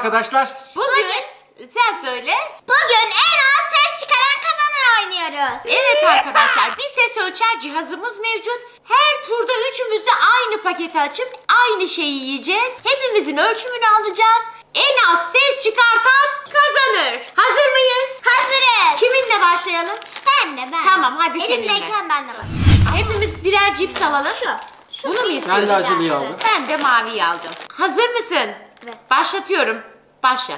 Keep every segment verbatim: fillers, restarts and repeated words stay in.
arkadaşlar. Bugün, Bugün sen söyle. Bugün en az ses çıkaran kazanır oynuyoruz. Evet arkadaşlar, bir ses ölçer cihazımız mevcut. Her turda üçümüz de aynı paketi açıp aynı şeyi yiyeceğiz. Hepimizin ölçümünü alacağız. En az ses çıkartan kazanır. Hazır mıyız? Hazırız. Kiminle başlayalım? Ben de ben. Tamam, hadi seninle. Elimdeyken ben de başlayayım. Hepimiz birer cips alalım. Şu. Şu Bunu mu bir- istiyorsun? Ben de acılıyı aldım. Ben de maviyi aldım. Hazır mısın? Evet. Başlatıyorum. Başla.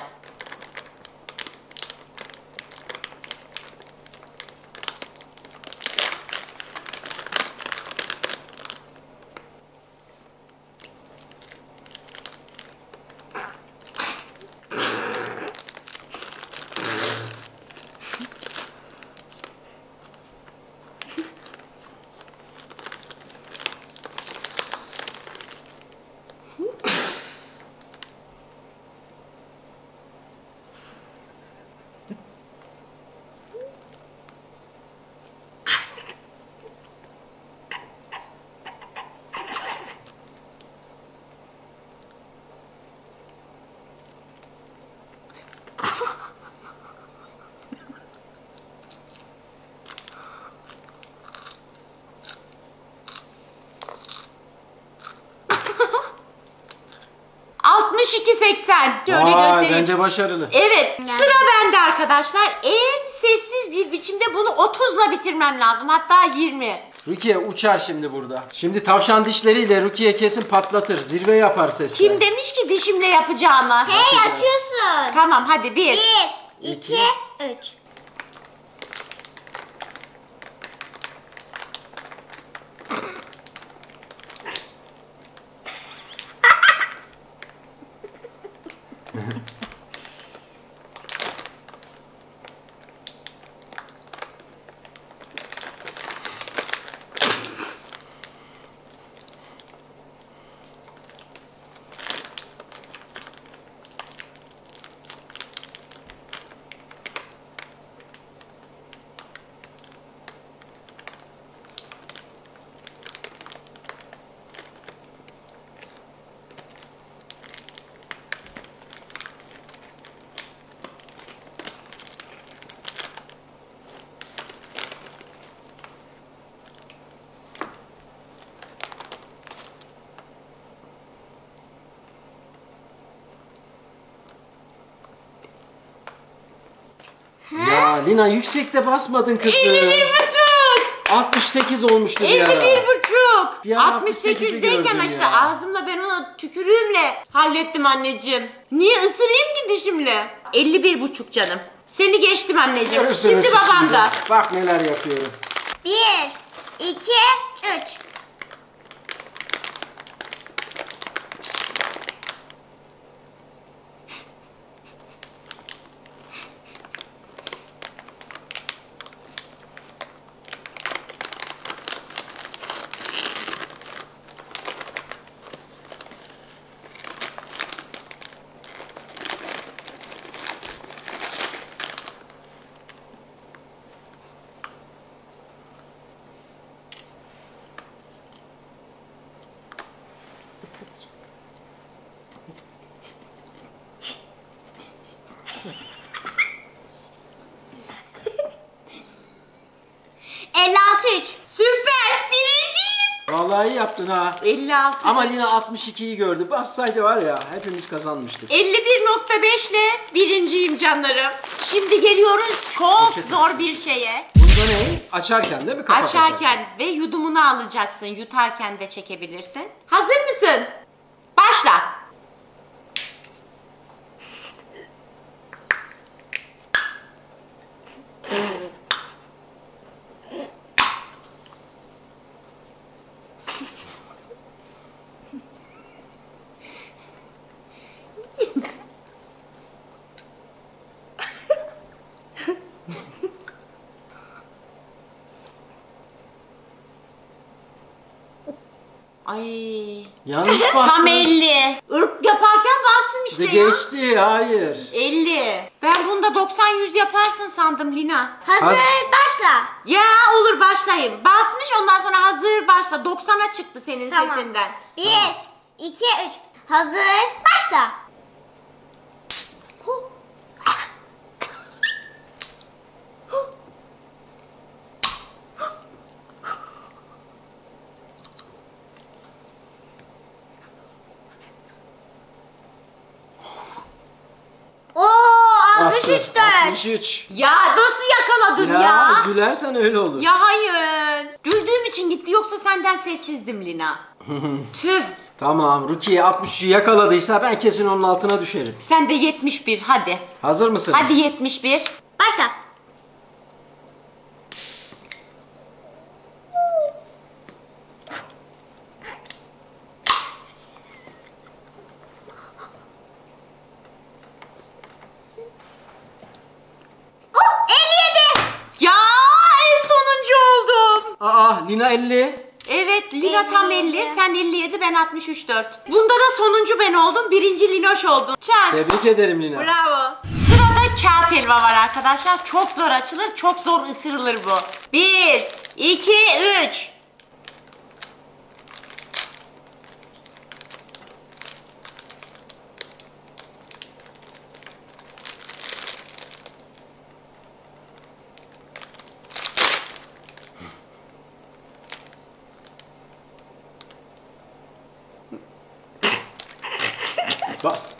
altmış iki seksen. Şöyle Vay, göstereyim. bence başarılı. Evet, sıra bende arkadaşlar. En sessiz bir biçimde bunu otuzla bitirmem lazım. Hatta yirmi. Rukiye uçar şimdi burada. Şimdi tavşan dişleriyle Rukiye kesin patlatır. Zirve yapar sesle. Kim demiş ki dişimle yapacağımı? Hey, açıyorsun. Tamam, hadi bir. Bir, İki. iki, üç. Ya Lina yüksekte basmadın kızım. elli bir buçuk. altmış sekiz olmuştu bir ara. elli bir buçuk. Bir ara altmış sekizdeyken gördüm işte ya. ağzımla ben onu tükürüğümle hallettim anneciğim. Niye ısırayım ki dişimle? elli bir buçuk canım. Seni geçtim anneciğim. Görürsünüz Şimdi siz baban da. Bak neler yapıyorum. Bir, iki, üç. elli altı üç. Süper. Birinciyim. Vallahi iyi yaptın ha. elli altı Ama üç. Lina altmış ikiyi gördü. Bassaydı var ya hepimiz kazanmıştık. elli bir nokta beş ile birinciyim canlarım. Şimdi geliyoruz çok Gerçekten. zor bir şeye. Bunda ne? Açarken değil mi? Kapak Açarken ve yudumunu alacaksın. Yutarken de çekebilirsin. Hazır mısın? Başla. Ay. Yanlış bastın. Tam elli. Irk yaparken bastım işte Bize ya. geçti, hayır. elli. Ben bunda doksan yüz yaparsın sandım Lina. Hazır, Haz- başla. Ya olur başlayayım. Basmış ondan sonra hazır başla. doksana çıktı senin Tamam. sesinden. Bir, iki, üç. Hazır, başla. altmış üç dört. altmış üç. Ya nasıl yakaladın Ya, ya? gülersen öyle olur. Ya hayır. Güldüğüm için gitti, yoksa senden sessizdim Lina. Tüh. Tamam, Rukiye altmış üçü yakaladıysa ben kesin onun altına düşerim. Sen de yetmiş bir, hadi. Hazır mısınız? Hadi yetmiş bir. Başla. Oh, elli yedi. Ya en sonuncu oldum. Aa, Lina elli. Evet, Lina elli tam yedi. elli, sen elli yedi, ben altmış üç dört. Bunda da sonuncu ben oldum, birinci Linoş oldun. Çak. Tebrik ederim Lina. Bravo. Sırada kağıt helva var arkadaşlar. Çok zor açılır, çok zor ısırılır bu. Bir, iki, üç. Bas.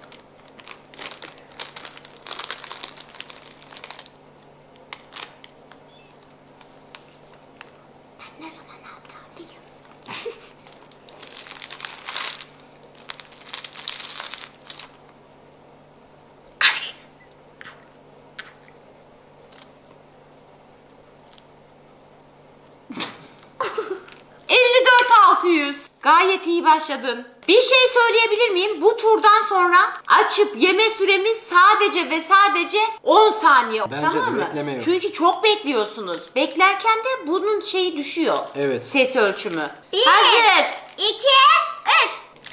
Ne zaman ne yapacağım biliyorum. elli dört altı yüz. Gayet iyi başladın. Bir şey söyleyebilir miyim? Bu turdan sonra açıp yeme süremiz sadece ve sadece on saniye. Bence tamam de, mı? bekleme yok. Çünkü çok bekliyorsunuz. Beklerken de bunun şeyi düşüyor. Evet. Ses ölçümü. Bir, Hazır. iki, üç.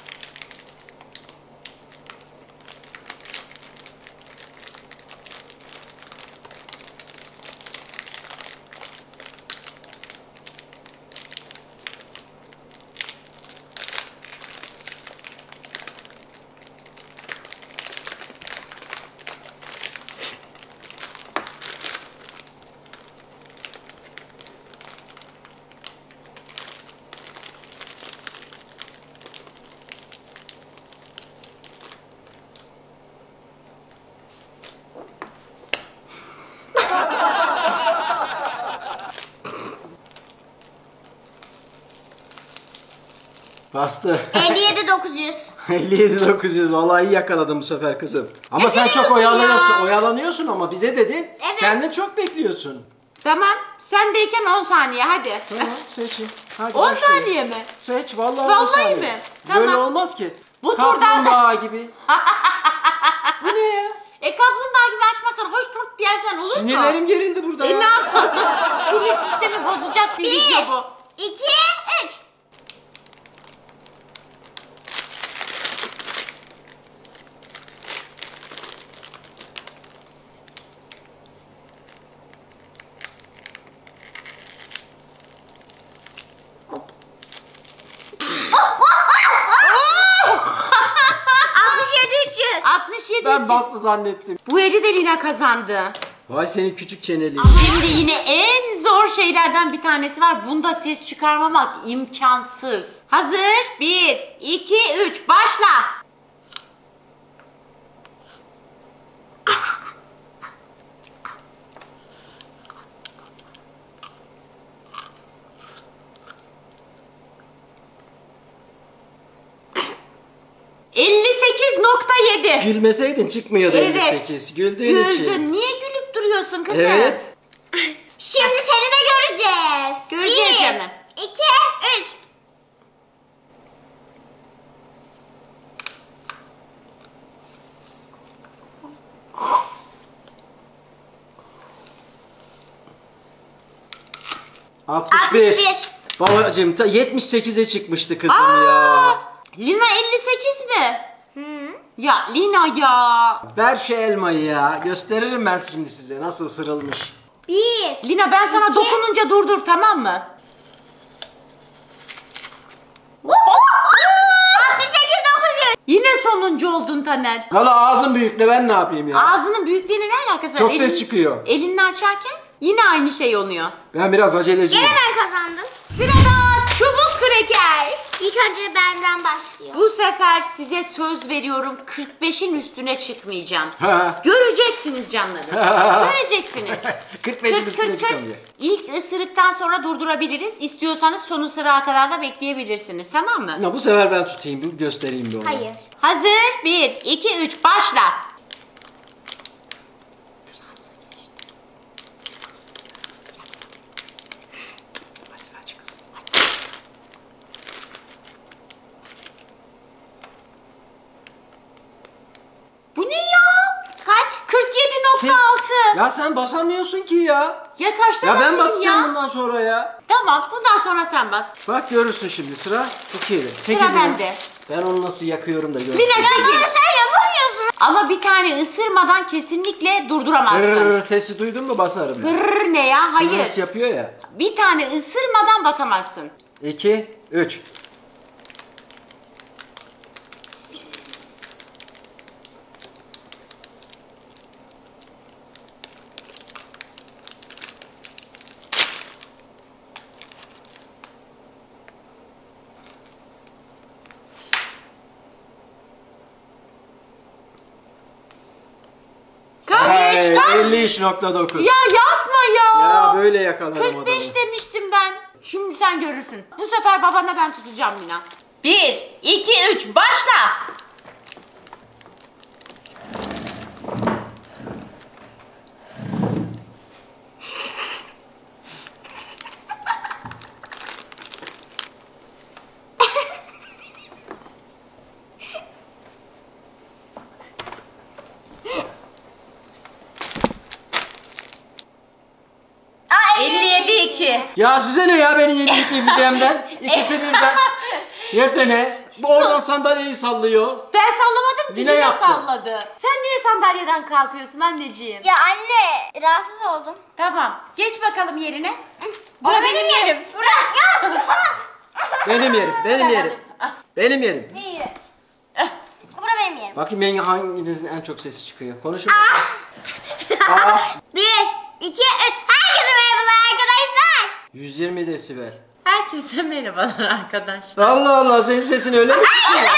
Bastı. elli yedi dokuz yüz. elli yedi dokuz yüz. Vallahi iyi yakaladın bu sefer kızım. Ama sen çok biliyordun oyalanıyorsun. ya. Oyalanıyorsun ama bize dedin. Evet. Kendin çok bekliyorsun. Tamam. Sendeyken on saniye hadi. Tamam, seçin. Hadi on başlayın. saniye mi? Seç vallahi, on Vallahi saniye. mi? Böyle Tamam. olmaz ki. Bu turdan- Kaplumbağa gibi. Bu ne ya? E kaplumbağa gibi açmazsan hoş tut diyersen olur mu? Sinirlerim gerildi burada E ya. ne yapalım? Sinir sistemi bozacak bir, Bir, video bu. iki, üç. altmış yedi üç yüz. altmış yedi. Ben bastı zannettim. Bu eli de Lina kazandı. Vay senin küçük çeneli. Şimdi yine en zor şeylerden bir tanesi var. Bunda ses çıkarmamak imkansız. Hazır? bir, iki, üç. Başla. elli sekiz nokta yedi. Gülmeseydin çıkmıyordu Evet. elli sekiz. Güldüğün için. Güldün. Niye gülüp duruyorsun kızım? Evet. Şimdi seni de göreceğiz. Göreceğiz Bir, canım. iki, üç. altmış beş. altmış bir. Babacım ta yetmiş sekize çıkmıştı kızım Aa, ya. Lina elli sekiz mi? Hı. Ya Lina ya. Ver şu elmayı ya. Gösteririm ben şimdi size nasıl ısırılmış. Bir. Lina ben sana İki. dokununca durdur, tamam mı? altmış sekiz dokuz yüz. Yine sonuncu oldun Taner. Valla ağzın büyükle ben ne yapayım ya? Ağzının büyüklüğüne ne alakası var? Çok Elin- ses çıkıyor. Elini açarken yine aynı şey oluyor. Ben biraz aceleciyim. Gene ben kazandım. Sırada çubuk şeker. İlk önce benden başlıyor. Bu sefer size söz veriyorum kırk beşin üstüne çıkmayacağım. Ha. Göreceksiniz canlarım. Göreceksiniz. kırk beşin Kırk, üstüne kırk, kırk. çıkamayacak. İlk ısırıktan sonra durdurabiliriz. İstiyorsanız son ısırığa kadar da bekleyebilirsiniz. Tamam mı? Ya bu sefer ben tutayım, bir göstereyim bir ona. Hayır. Hazır. Bir, iki, üç. Başla. Bu ne ya? Kaç? kırk yedi nokta altı. Ya sen basamıyorsun ki ya. Ya kaçta Ya ben basayım basacağım ya? bundan sonra ya. Tamam, bundan sonra sen bas. Bak görürsün şimdi, sıra Rukiye'de. Sıra bende. Ben onu nasıl yakıyorum da görürsün. Lina çekil. Sen yapamıyorsun. Ama bir tane ısırmadan kesinlikle durduramazsın. Hırrrr sesi duydun mu basarım. ben. Hırr ne ya? Hayır. Hırrrt yapıyor ya. Bir tane ısırmadan basamazsın. iki, üç. Kaç? Hey, Kaç? elli üç nokta dokuz. Ya yapma ya. Ya böyle yakalarım kırk beş adamı. demiştim ben. Şimdi sen görürsün. Bu sefer babana ben tutacağım Lina. Bir, iki, üç, başla. Aa, elli yedi iki. Ya size ne ya benim yedilik yediğimden? İkisi birden. Yesene. Bu oradan sandalyeyi sallıyor. Ben sallamadım ki Lina Lina yaptı. salladı. Sen niye sandalyeden kalkıyorsun anneciğim? Ya anne rahatsız oldum. Tamam. Geç bakalım yerine. Bura benim yerim. Ya. Benim yerim, benim yerim. Benim yerim. İyi. Bura benim yerim. Bakayım ben hanginizin en çok sesi çıkıyor. Konuşun bakalım. Aa, Bir, iki, üç. Herkese merhabalar arkadaşlar. yüz yirmi desibel. Herkese merhabalar arkadaşlar. Allah Allah, senin sesin öyle mi?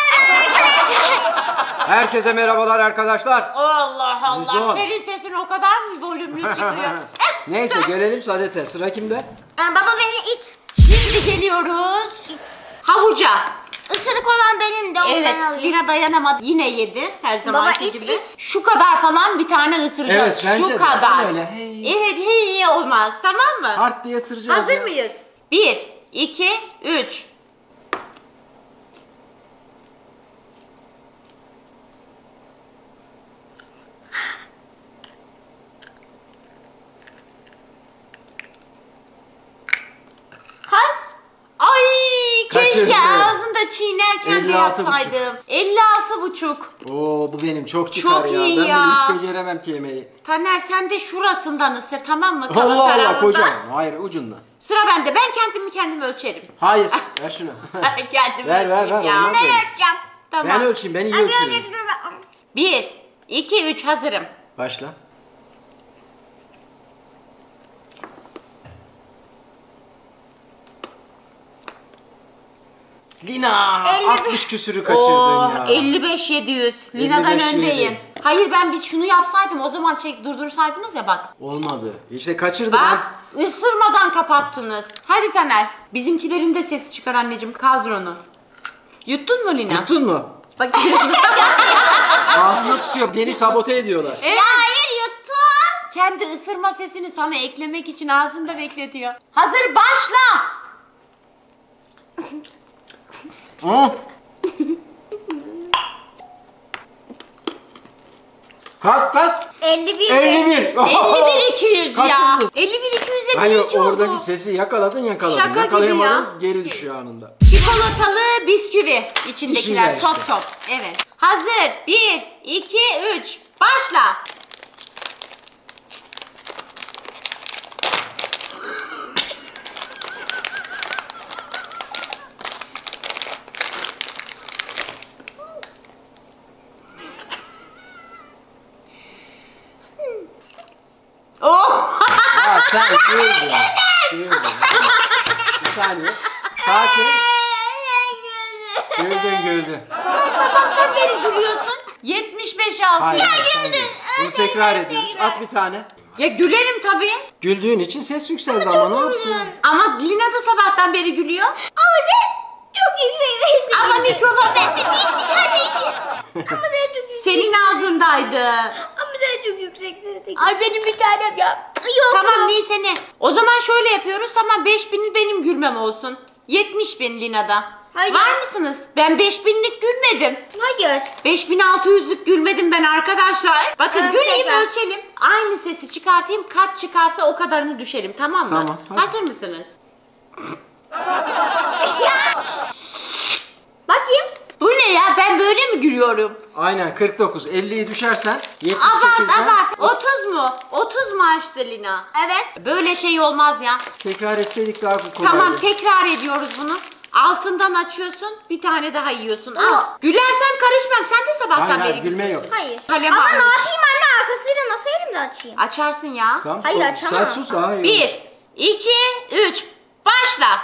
Herkese merhabalar arkadaşlar. Allah Allah. yüz on. Senin sesin o kadar mı volümlü çıkıyor? Neyse gelelim Saadet'e. Sıra kimde? Aa, baba beni it. Şimdi geliyoruz. Havuca. Isırık olan benim de onu Evet, ben alayım. Lina dayanamadı. Yine yedi her zamanki it, gibi. it. Şu kadar falan bir tane ısıracağız. Evet, bence Şu de. kadar. Öyle, hey. Evet, hey olmaz. Tamam mı? Hart diye sıracağız. Hazır ya. mıyız? Bir, iki, üç. Kaç? Ay keşke Kaçırdı. ağzında çiğnerken de elli altı yapsaydım. elli altı buçuk. Oo bu benim çok çıkar Çok ya. iyi ben ya. bunu hiç beceremem ki yemeği. Taner sen de şurasından ısır tamam mı? Kalın Allah Allah tarafından. kocaman. Hayır ucundan. Sıra bende. Ben kendimi kendime ölçerim. Hayır ver şunu. kendimi Ver, ver, ölçeyim ver, ya. olmaz. Ben ölçeceğim. Tamam. Ben ölçeyim, ben iyi Abi ölçüyorum. ölçeceğim. Bir, iki, üç hazırım. Başla. Lina elli bir. altmış küsürü kaçırdın Oo, ya. elli beş yedi yüz. Lina'dan elli beş öndeyim. yedi. Hayır ben bir şunu yapsaydım o zaman çek durdursaydınız ya bak. Olmadı. İşte kaçırdı Bak ısırmadan kapattınız. Hadi Taner. Bizimkilerin de sesi çıkar anneciğim. Kaldır onu. Yuttun mu Lina? ben. Tuttun mu? Bak. Ağzına tutuyor. Beni sabote ediyorlar. Evet. Ya hayır yuttum. Kendi ısırma sesini sana eklemek için ağzında bekletiyor. Hazır başla. Aa. Kaç kaç? elli bir. elli bir. elli bir iki yüz ya. Kaçırdın. elli bir iki yüz de Hani birinci oldu. oradaki sesi yakaladın yakaladın. Şaka gibi Yakalayamadın ya. geri düşüyor anında. Çikolatalı bisküvi içindekiler İçindeler top işte. top. Evet. Hazır. Bir, iki, üç. Başla. Oh! Ha sen girdin. Girdin. Bir saniye. Sakin. Güldün güldün. Sabahtan beri gülüyorsun. yetmiş beş altı. Hayır, Ya, hayır, sen güldün. gül. Bunu tekrar ediyoruz. tekrar. At bir tane. ya gülerim tabii. Güldüğün için ses yükseldi ama ne yapsın? Ama Lina da sabahtan beri gülüyor. Ama sen çok yüksek sesle Ama güldün. mikrofon bende değil, bir taneydi. Ama sen çok yüksek. Senin ağzındaydı. Ama sen çok yüksek sesle güldün. Ay benim bir tanem ya. Yok, Tamam yok. neyse ne. O zaman şöyle yapıyoruz. Tamam beş bini benim gülmem olsun. yetmiş bin Lina'da. Hayır. Var mısınız? Ben beş binlik gülmedim. Hayır. beş bin altı yüzlük gülmedim ben arkadaşlar. Bakın Evet, güleyim tekrar. ölçelim. Aynı sesi çıkartayım. Kaç çıkarsa o kadarını düşelim, tamam mı? Tamam, hadi. Hazır mısınız? Bakayım. Bu ne ya? Ben böyle mi gülüyorum? Aynen kırk dokuz. elliyi düşersen yetmiş Abart sekizden abart. otuz mu? otuz mu açtı Lina? Evet. Böyle şey olmaz ya. tekrar etseydik daha kolaydı. Tamam tekrar ediyoruz bunu. Altından açıyorsun, bir tane daha yiyorsun. Al. Aa. Gülersem karışmam. Sen de sabahtan Hayır, beri hayır, gülme gülüyorsun. yok. Hayır. Kalem Ama almış. ne yapayım anne, arkasıyla nasıl elimde açayım? Açarsın ya. Tamam, Hayır, tamam. açamam. Sen sus daha iyi. Bir, iki, üç. Başla.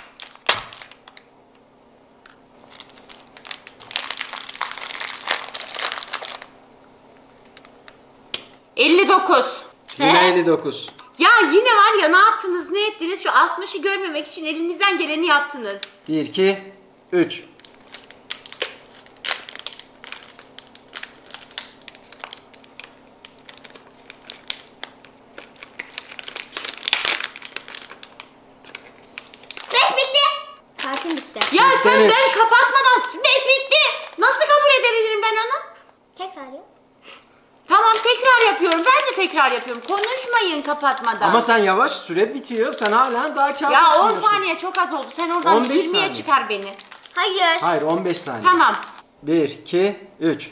elli dokuz. Yine elli dokuz. Ya yine var ya, ne yaptınız ne ettiniz, şu altmışı görmemek için elinizden geleni yaptınız. bir, iki, üç. Beş bitti. Kartım bitti. Ya sen seksen üç. ben kapatmadan beş bitti. Nasıl kabul edebilirim ben onu? Tekrar yap. Tamam tekrar yapıyorum. Ben de tekrar yapıyorum. Konuşmayın kapatmadan. Ama sen yavaş, süre bitiyor. Sen hala daha kağıt ya on açmıyorsun. saniye çok az oldu. Sen oradan on beş yirmiye saniye. çıkar beni. Hayır. Hayır, on beş saniye. Tamam. bir, iki, üç.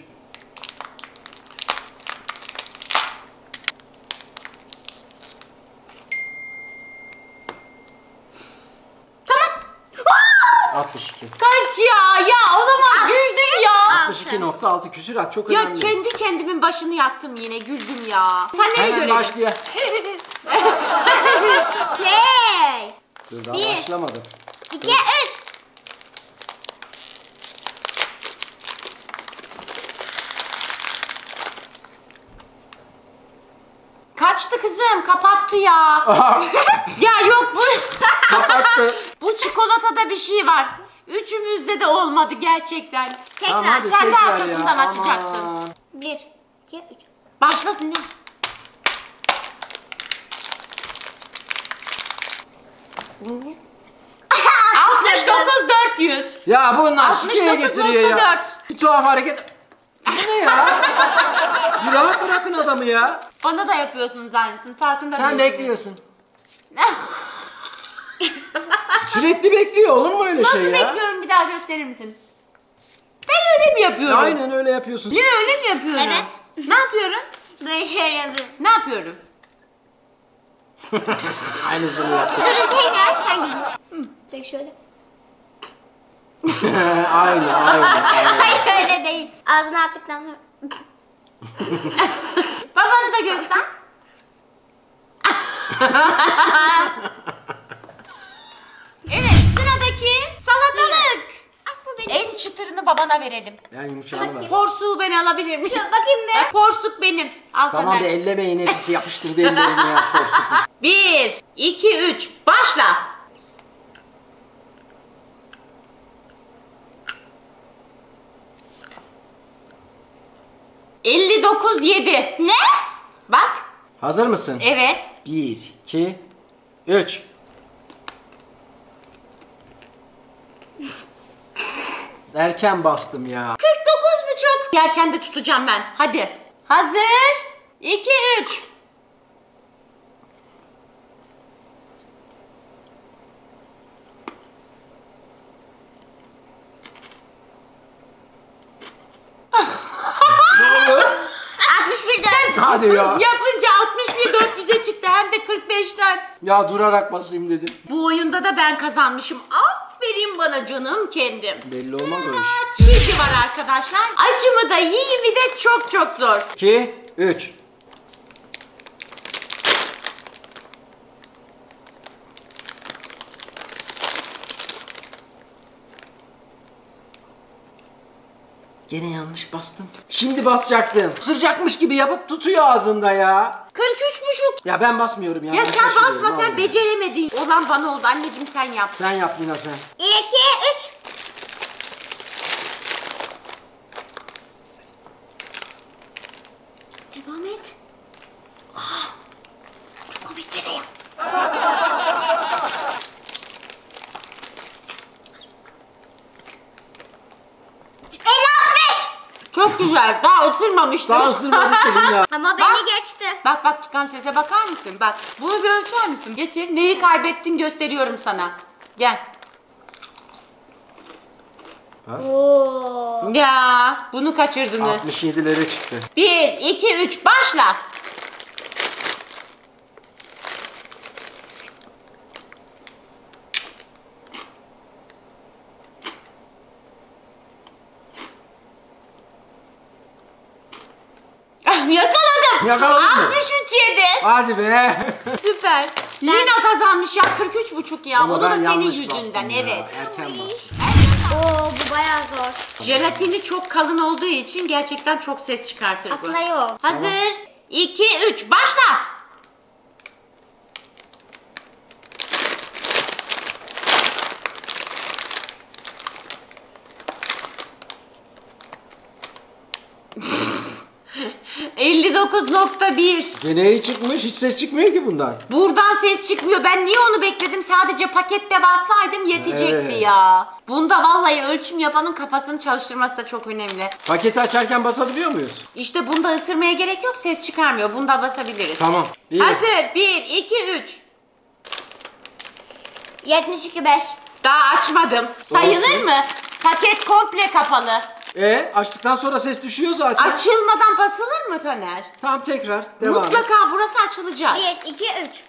Tamam. altmış iki. Kaç ya? Ya olamaz. Altmış Güldüm ya. altmış iki nokta altı küsurat çok Ya önemli. kendi kendimin başını yaktım yine. Güldüm ya. Sen neye Hemen göre? başlaya. Hey. Dur daha Bir. başlamadım. İki, üç. Kaçtı kızım. Kapattı ya. Ya yok bu. Kapattı. Bu çikolatada bir şey var. Üçümüzde de olmadı gerçekten. Tekrar. Tamam hadi Sen de tekrar ya. arkasından açacaksın. Aman. Bir, iki, üç. Başlasın ya. altmış dokuz dört yüz. Ya bunlar altmış şikeye dokuz getiriyor nokta ya. dört. Bir tuhaf hareket. Bu ne ya? Bir rahat bırakın adamı ya. Bana da yapıyorsunuz aynısını. Farkında Sen değilsiniz. bekliyorsun. Sürekli bekliyor, olur mu öyle Nasıl şey ya? bekliyorum, bir daha gösterir misin? Ben öyle mi yapıyorum? Aynen öyle yapıyorsun. Yine öyle mi yapıyorum? Evet. Ne yapıyorum? Böyle şöyle yapıyorsun. Ne yapıyorum? Aynısını yaptı. Durun tekrar sen gülün. De şöyle. aynı, aynı, aynı. Hayır öyle değil. Ağzına attıktan sonra. Babanı da göster. Evet, sıradaki salatalık. Ah bu benim. En çıtırını babana verelim. Ben yumuşağını ver. Porsuğu ben alabilir miyim? Şu bakayım be. Ha, porsuk benim. Al Tamam Taner. be, ellemeyin, hepsi yapıştırdı ellerini ya. Korsun. Bir, iki, üç, başla. elli dokuz yedi. Ne? Bak. Hazır mısın? Evet. Bir, iki, üç. Erken bastım ya. kırk dokuz buçuk. Yerken de tutacağım ben. Hadi. Hazır. iki, üç. altmış bir dört. Hadi ya. Yapınca altmış bir dört yüze çıktı, hem de kırk beşten. Ya durarak basayım dedim. Bu oyunda da ben kazanmışım. Aferin bana canım kendim. Belli olmaz o iş. Çiğdi var arkadaşlar. Acımı da yiyimi de çok çok zor. iki, üç. Gene yanlış bastım. Şimdi basacaktım. Isıracakmış gibi yapıp tutuyor ağzında ya. kırk üç buçuk. Ya ben basmıyorum ya. Ya Ben sen şaşırıyorum, basma, sen vallahi. beceremedin. Olan bana oldu. Anneciğim sen yap. Sen yap Lina sen. iki, üç. Devam et. Ah, devam et nereye? elli altmış. Çok güzel. Daha ısırmamıştım. Daha ısırmadı ki Lina. Ama Bak. beni geçti. Bak bak, çıkan sese bakar mısın? Bak, bunu bir ölçer misin? Getir. Neyi kaybettin gösteriyorum sana. Gel. Bas. Oo. Ya bunu kaçırdınız. altmış yedilere çıktı. Bir, iki, üç, başla. Ah, yakaladım. Yakaladın mı? altmış üç yedi. Hadi be. Süper. Lina kazanmış ya, kırk üç buçuk ya. Ama Onu da ben senin yanlış yüzünden, bastım ya. evet. Erken bastım. Oo, bu bayağı zor. Jelatini çok kalın olduğu için gerçekten çok ses çıkartır bu. Aslında yok. Hazır. iki, üç, başla. elli dokuz nokta bir. Gene iyi çıkmış. Hiç ses çıkmıyor ki bundan. Buradan ses çıkmıyor. Ben niye onu bekledim? Sadece pakette bassaydım yetecekti Evet. ya. Bunda vallahi ölçüm yapanın kafasını çalıştırması da çok önemli. Paketi açarken basabiliyor muyuz? İşte bunda ısırmaya gerek yok. Ses çıkarmıyor. Bunda basabiliriz. Tamam. İyi. Hazır. bir, iki, üç. yetmiş iki beş. Daha açmadım. Sayılır Olsun. mı? Paket komple kapalı. E açtıktan sonra ses düşüyor zaten. Açılmadan basılır mı Taner? Tamam tekrar devam. et. Mutlaka burası açılacak. bir, iki, üç.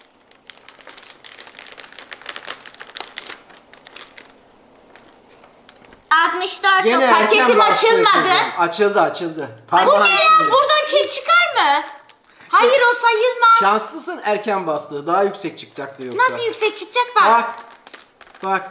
altmış dört. Gene dokuz. Paketim erken bastı açılmadı. kızım. Açıldı açıldı. Bu Parmağın ne ya? üstünde. Buradan kil çıkar mı? Hayır, o sayılmaz. Şanslısın erken bastığı. Daha yüksek çıkacaktı yoksa. Nasıl yüksek çıkacak bak. Bak. Bak.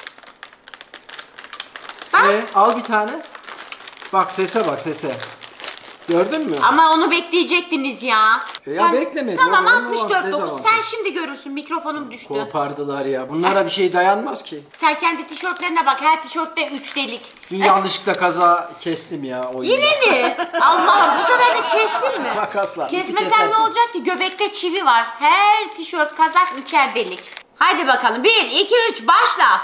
Bak. E, al bir tane. Bak sese bak sese. Gördün mü? Ama onu bekleyecektiniz ya. E ya beklemedim. Tamam, Ama altmış o dört dokuz. dezavantaj. Sen şimdi görürsün, mikrofonum düştü. Kopardılar ya. Bunlara bir şey dayanmaz ki. Sen kendi tişörtlerine bak, her tişörtte üç delik. Dün yanlışlıkla kaza kestim ya oyunda. Yine mi? Allah'ım, bu sefer de kestin mi? Makasla. İki Kesmesen keser ne kes. olacak ki? Göbekte çivi var. Her tişört, kazak üçer delik. Haydi bakalım. Bir, iki, üç, başla.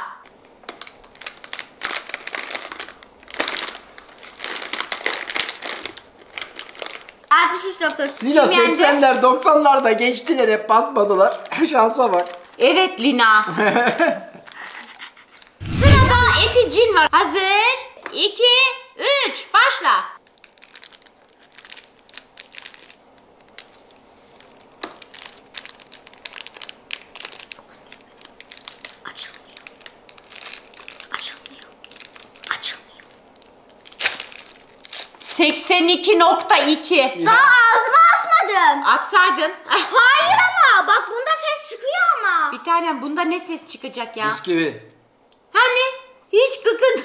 altmış üç dokuz. Lina Kim yendi? seksenler doksanlarda geçtiler hep basmadılar. Şansa bak. Evet Lina. Sırada Eti Cin var. Hazır. iki, üç, başla. Açılmıyor. Açılmıyor. Açılmıyor. seksen iki nokta iki. Daha ağzıma atmadım. Atsaydın. Hayır ama bak bunda ses çıkıyor ama. Bir tanem, bunda ne ses çıkacak ya? Bisküvi. Hani hiç gıkın.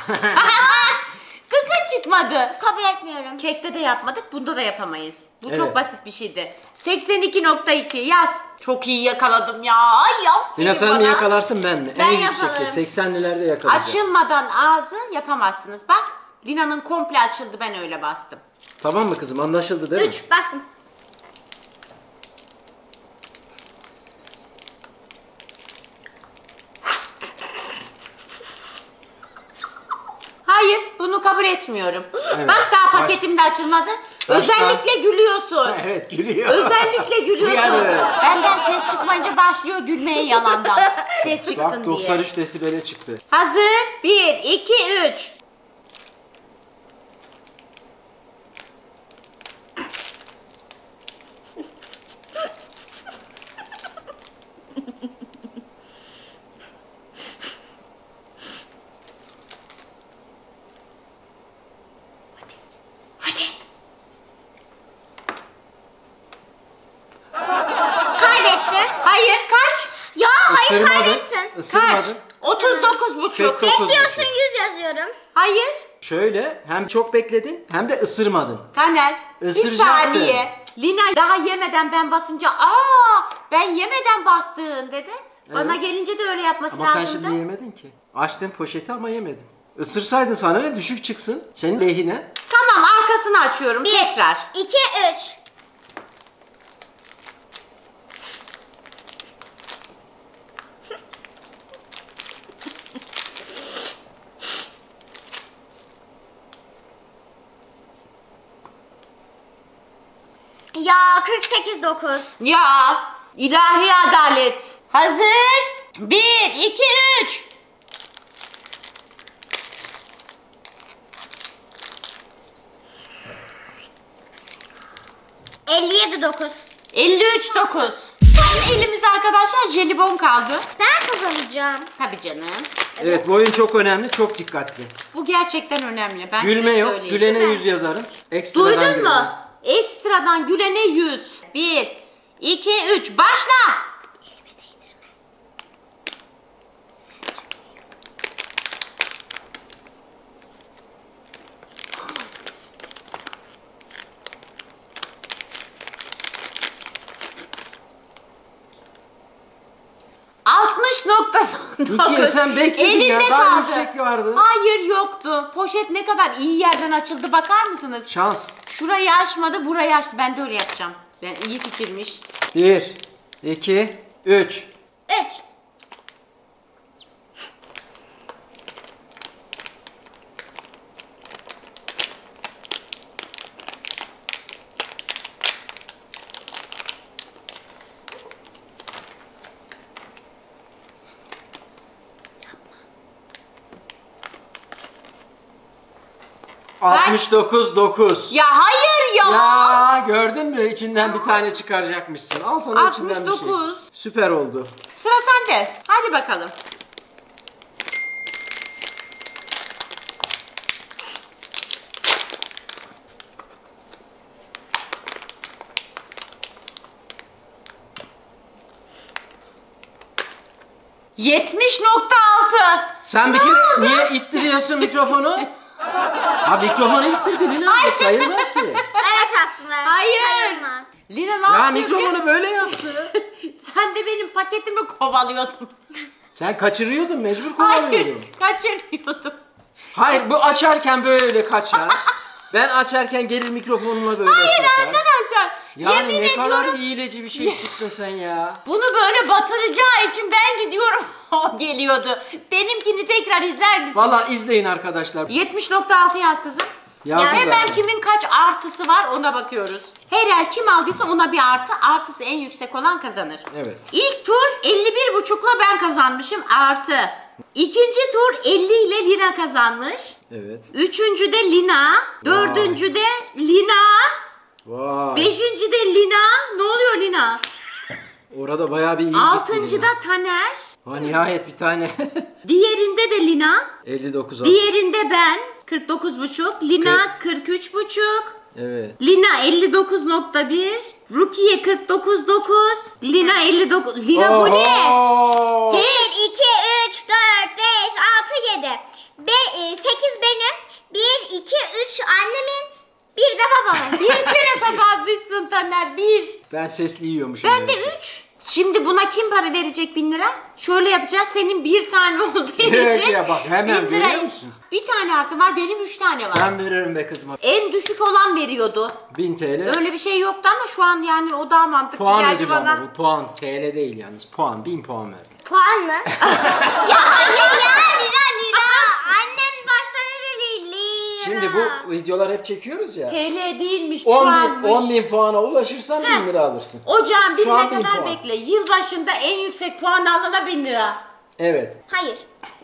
Gıkın çıkmadı. Kabul etmiyorum. Kekte de yapmadık, bunda da yapamayız. Bu Evet. çok basit bir şeydi. seksen iki nokta iki yaz. Çok iyi yakaladım ya. Ay ya. Lina sen mi yakalarsın ben mi? Ben en yakalarım. yüksekte seksenlilerde yakalayacağım. Açılmadan ağzı yapamazsınız. Bak, Lina'nın komple açıldı, ben öyle bastım. Tamam mı kızım, anlaşıldı değil mi? üç bastım. Hayır, bunu kabul etmiyorum. Evet. Bak, daha Baş- paketim de açılmadı. Başla. Özellikle gülüyorsun. Evet gülüyor. Özellikle gülüyorsun. Yani. Benden ses çıkmayınca başlıyor gülmeye yalandan. Ses çıksın Bak diye. doksan üç desibele çıktı. Hazır. bir, iki, üç. Hadi. Kaybetti. Hayır, kaç? Ya hayır Isırmadın. kaybettin. Isırmadın. Kaç? otuz dokuz buçuk. kırk dokuz. Bekliyorsun yüz yazıyorum. Hayır. Şöyle hem çok bekledin hem de ısırmadın. Taner bir Isıracaktı. saniye. Lina daha yemeden ben basınca aa ben yemeden bastın dedi. Bana Evet. gelince de öyle yapması Ama sen lazımdı. şimdi yemedin ki. Açtın poşeti ama yemedin. Isırsaydın sana ne düşük çıksın. Senin lehine. Tamam arkasını açıyorum Bir, tekrar. iki, üç. Ya kırk sekiz dokuz. Ya ilahi adalet. Hazır. Bir, iki, üç. elli yedi dokuz. elli üç dokuz. Son elimizde arkadaşlar jelibon kaldı. Ben kazanacağım. Tabii canım. Evet, bu oyun çok önemli, çok dikkatli. Bu gerçekten önemli. Ben Gülme size yok. söyleyeyim. Gülene Süper. yüz yazarım. Ekstradan Duydun gülene. mu? Ekstradan gülene yüz. Bir, iki, üç. Başla. Elime değdirme. Ses çıkıyor. altmış nokta dokuz. Rukiye, sen bekledin ya, Elinde daha kaldı. yüksek vardı. Hayır yoktu. Poşet ne kadar iyi yerden açıldı bakar mısınız? Şans. Şurayı açmadı, burayı açtı. Ben de öyle yapacağım. Ben iyi fikirmiş. Bir, iki, üç. üç. altmış dokuz dokuz. Ya hayır ya. Ya gördün mü? İçinden bir tane çıkaracakmışsın. Al sana içinden bir altmış şey. dokuz. Süper oldu. Sıra sende. Hadi bakalım. yetmiş nokta altı. Sen bir kere niye ittiriyorsun mikrofonu? Ha, mikrofonu ittirdi Lina. Sayılmaz ki. Evet aslında. Hayır. Sayılmaz. Lina ne Ya yapıyor? mikrofonu böyle yaptı. Sen de benim paketimi kovalıyordun. Sen kaçırıyordun, mecbur Hayır, kovalıyordun. kaçırmıyordum. Hayır, bu açarken böyle kaçar. Ben açarken gelir mikrofonuna böyle Hayır sokar. arkadaşlar. Yani yemin ne ediyorum. kadar hileci bir şey sıktın sen ya. Bunu böyle batıracağı için ben gidiyorum. O geliyordu. Benimkini tekrar izler misin? Valla izleyin arkadaşlar. yetmiş nokta altı yaz kızım. Yazdı Yani hemen zaten. kimin kaç artısı var ona bakıyoruz. Her el kim aldıysa ona bir artı, artısı en yüksek olan kazanır. Evet. İlk tur elli bir buçukla ben kazanmışım artı. İkinci tur elli ile Lina kazanmış. Evet. Üçüncü de Lina. Dördüncü de Lina. Vay. Beşinci de Lina. Ne oluyor Lina? Orada bayağı bir iyi Altıncı gitti da Taner. Lina. Ha, nihayet bir tane. Diğerinde de Lina. elli dokuz aldı. Diğerinde ben kırk dokuz buçuk. Lina kırk üç buçuk. Evet. Lina elli dokuz nokta bir. Rukiye kırk dokuz dokuz. Lina elli dokuz. Lina bu ne? Oho! bir, iki, üç, dört, beş, altı, yedi. sekiz benim. bir, iki, üç annemin. Bir de babamın. Bir kere kazanmışsın Taner. Bir. Ben sesli yiyormuşum. Ben de üç. Şimdi buna kim para verecek bin lira? Şöyle yapacağız. Senin bir tane olduğu Evet için. ya, bak hemen bin görüyor lira- musun? Bir tane artı var. Benim üç tane var. Ben veririm be kızıma. En düşük olan veriyordu. bin T L. Öyle bir şey yoktu ama şu an yani o daha mantıklı Puan geldi ödülü bana. ama bu puan. T L değil yalnız. Puan. bin puan verdim. Puan mı? Ya hayır ya lira lira. Annem başta ne dedi? Lira. Şimdi bu videolar hep çekiyoruz ya. T L değilmiş, on bin, puanmış. on bin puana ulaşırsan Heh. bin lira alırsın. Ocağın Şu an birine bin kadar puan. bekle. Yılbaşında en yüksek puan alana bin lira. Evet. Hayır.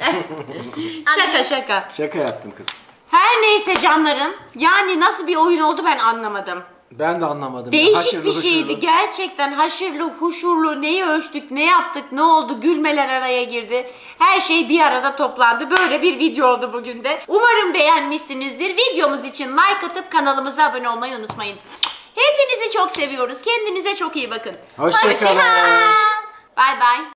Şaka şaka. Şaka yaptım kızım. Her neyse canlarım. Yani nasıl bir oyun oldu ben anlamadım. Ben de anlamadım. Değişik Haşırlı bir şeydi. huşurlu. Gerçekten haşırlı, huşurlu. Neyi ölçtük, ne yaptık, ne oldu? Gülmeler araya girdi. Her şey bir arada toplandı. Böyle bir video oldu bugün de. Umarım beğenmişsinizdir. Videomuz için like atıp kanalımıza abone olmayı unutmayın. Hepinizi çok seviyoruz. Kendinize çok iyi bakın. Hoşça kalın. Hoşçakal. Bay bay.